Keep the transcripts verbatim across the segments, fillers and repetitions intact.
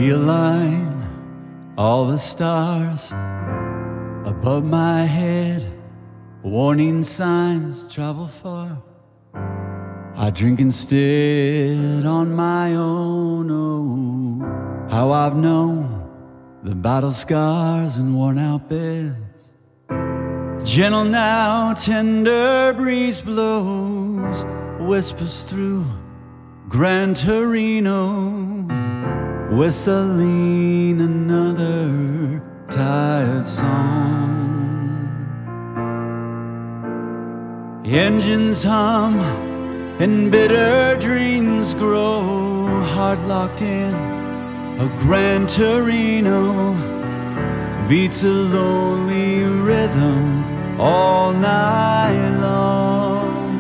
realign all the stars above my head. Warning signs travel far. I drink instead on my own. Oh, how I've known the battle scars and worn out beds. Gentle now, tender breeze blows, whispers through Gran Torino, whistling another tired song. Engines hum and bitter dreams grow, heart locked in a Gran Torino beats a lonely rhythm all night long.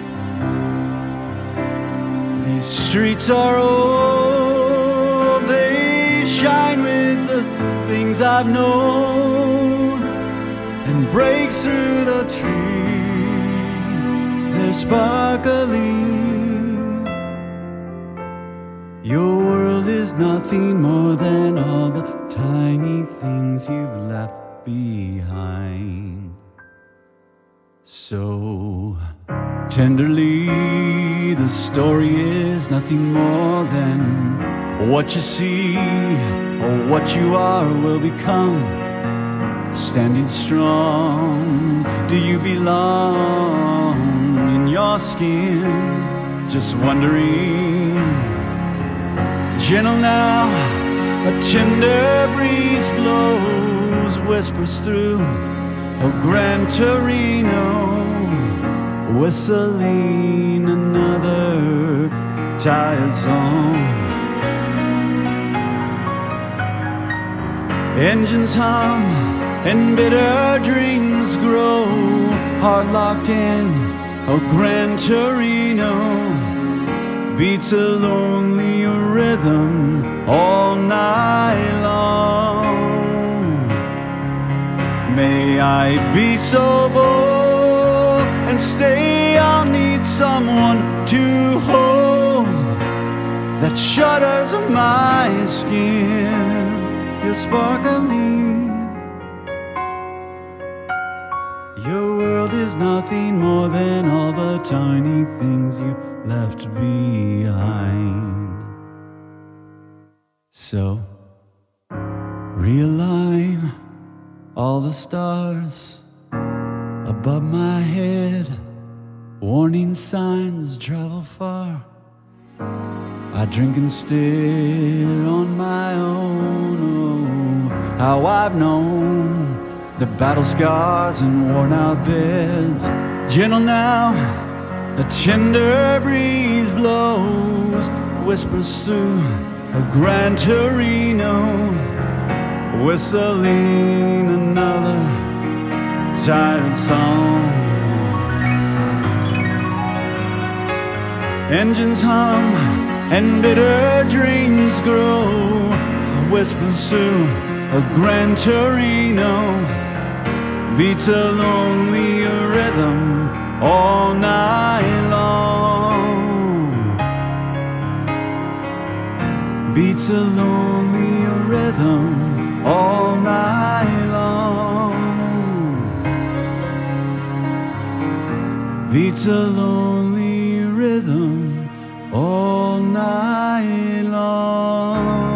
These streets are old, they shine with the things I've known, and break through the trees, they're sparkling. Your world is nothing more than all the tiny things you've left behind. So tenderly, the story is nothing more than what you see or what you are will become. Standing strong, do you belong in your skin? Just wondering. Gentle now, a tender breeze blows, whispers through a Gran Torino, whistling another tired song. Engines hum and bitter dreams grow, heart locked in a Gran Torino beats a lonely rhythm all night long. May I be so bold and stay, I'll need someone to hold that shudders of my skin. You're sparkling. Your world is nothing more than all the tiny things you left behind. So realign all the stars above my head. Warning signs travel far. I drink instead on my own. Oh, how I've known the battle scars and worn out beds. Gentle now, a tender breeze blows, whispers through a Gran Torino, whistling another tired song. Engines hum and bitter dreams grow, whispers through a Gran Torino beats a lonely rhythm all night long. Beats a lonely rhythm all night long. Beats a lonely rhythm all night long.